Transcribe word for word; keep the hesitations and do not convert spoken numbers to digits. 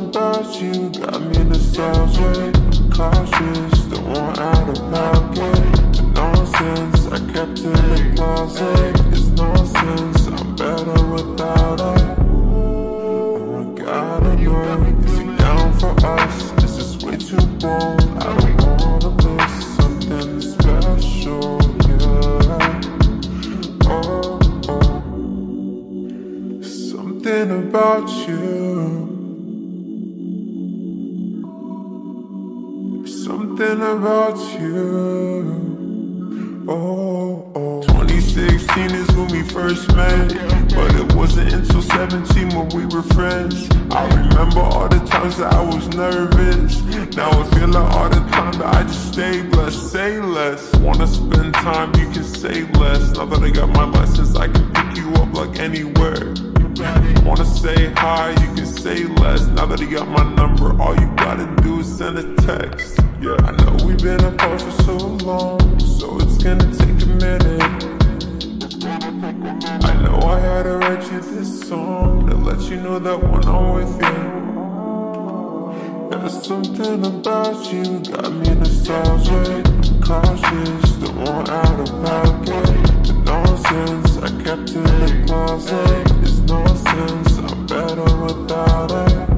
about you got me nostalgic. I'm cautious, don't want out of pocket. The nonsense I kept in the closet is nonsense. I'm better without it. Oh, I gotta know, is he down for us? Is this way too bold? I don't wanna miss something special, yeah. Oh, oh. Something about you, something about you. Oh, oh. twenty sixteen is when we first met, but it wasn't until seventeen when we were friends. I remember all the times that I was nervous. Now I feel like all the time that I just stay blessed. Say less, wanna spend time, you can say less. Now that I got my license, I can pick you up like anywhere. Wanna say hi, you can say less. Now that you got my number, all you gotta do is send a text. Yeah, I know we've been apart for so long, so it's gonna take a minute. I know I had to write you this song to let you know that when I'm with you, there's something about you got me nostalgic. I'm cautious, don't want out of pocket. The nonsense I kept in the closet is nonsense. I'm better without it.